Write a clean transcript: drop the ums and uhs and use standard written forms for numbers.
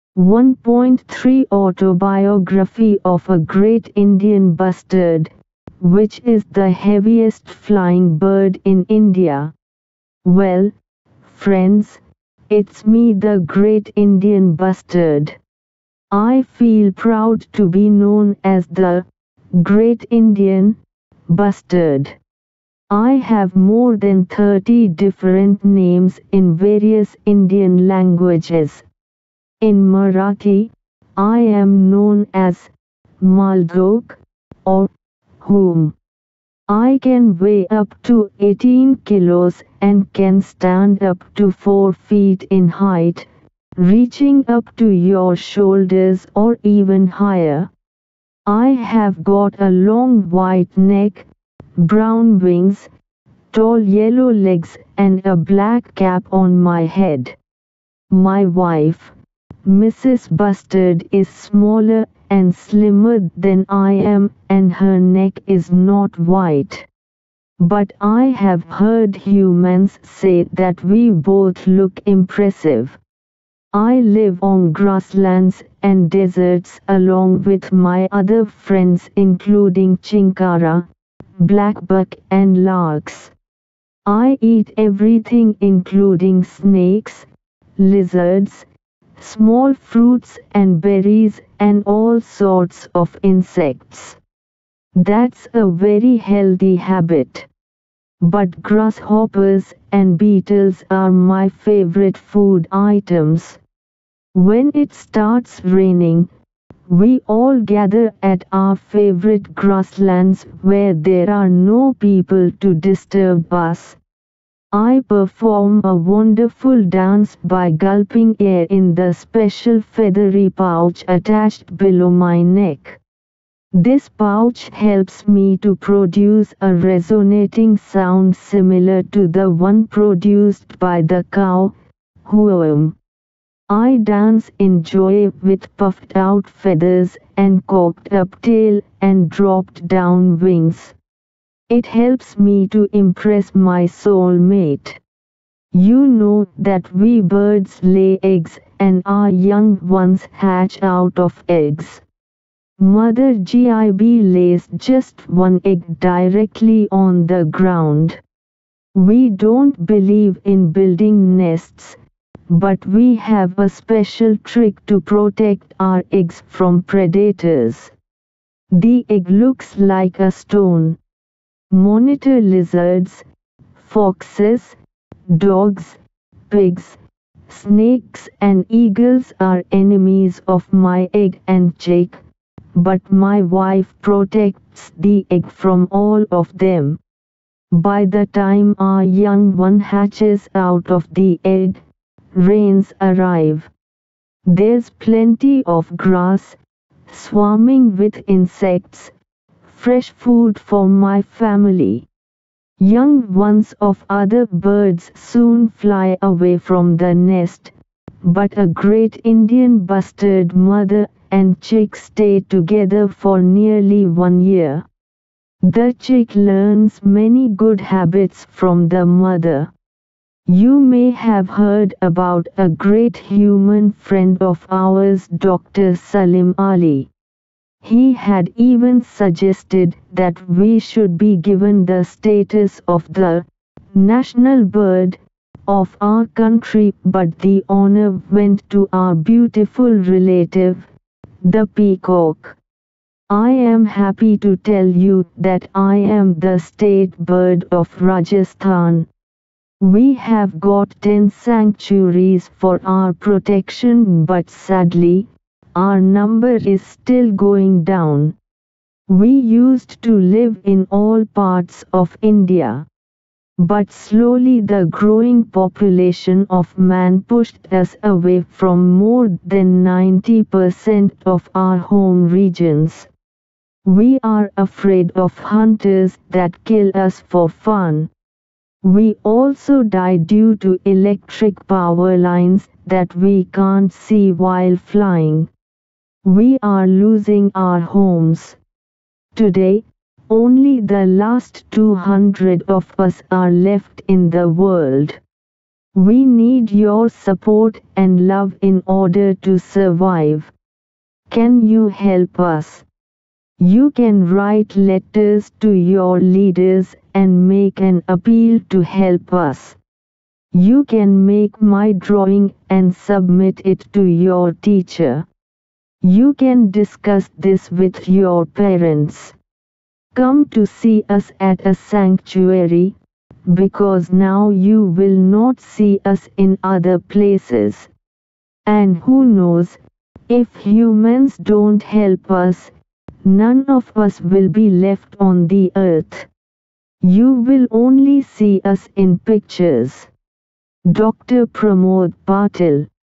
1.3 Autobiography of a Great Indian Bustard, which is the heaviest flying bird in India. Well, friends, it's me, the Great Indian Bustard. I feel proud to be known as the Great Indian Bustard. I have more than 30 different names in various Indian languages. In Marathi, I am known as Maldok or Whom. I can weigh up to 18 kilos and can stand up to 4 feet in height, reaching up to your shoulders or even higher. I have got a long white neck, brown wings, tall yellow legs and a black cap on my head. My wife, Mrs. Bustard, is smaller and slimmer than I am and her neck is not white. But I have heard humans say that we both look impressive. I live on grasslands and deserts along with my other friends including chinkara, blackbuck and larks. I eat everything including snakes, lizards, small fruits and berries and all sorts of insects. That's a very healthy habit. But grasshoppers and beetles are my favorite food items. When it starts raining, we all gather at our favorite grasslands where there are no people to disturb us. I perform a wonderful dance by gulping air in the special feathery pouch attached below my neck. This pouch helps me to produce a resonating sound similar to the one produced by the cow, whom I dance in joy with puffed out feathers and cocked up tail and dropped down wings. It helps me to impress my soulmate. You know that we birds lay eggs and our young ones hatch out of eggs. Mother Gib lays just one egg directly on the ground. We don't believe in building nests, but we have a special trick to protect our eggs from predators. The egg looks like a stone. Monitor lizards, foxes, dogs, pigs, snakes and eagles are enemies of my egg and chick, but my wife protects the egg from all of them. By the time our young one hatches out of the egg, rains arrive. There's plenty of grass, swarming with insects, fresh food for my family. Young ones of other birds soon fly away from the nest, but a Great Indian Bustard mother and chick stay together for nearly 1 year. The chick learns many good habits from the mother. You may have heard about a great human friend of ours, Dr. Salim Ali. He had even suggested that we should be given the status of the national bird of our country, but the honor went to our beautiful relative, the peacock. I am happy to tell you that I am the state bird of Rajasthan. We have got 10 sanctuaries for our protection, but sadly, our number is still going down. We used to live in all parts of India. But slowly the growing population of man pushed us away from more than 90% of our home regions. We are afraid of hunters that kill us for fun. We also die due to electric power lines that we can't see while flying. We are losing our homes. Today, only the last 200 of us are left in the world. We need your support and love in order to survive. Can you help us? You can write letters to your leaders and make an appeal to help us. You can make my drawing and submit it to your teacher. You can discuss this with your parents. Come to see us at a sanctuary, because now you will not see us in other places. And who knows, if humans don't help us, none of us will be left on the earth. You will only see us in pictures. Dr. Pramod Patil.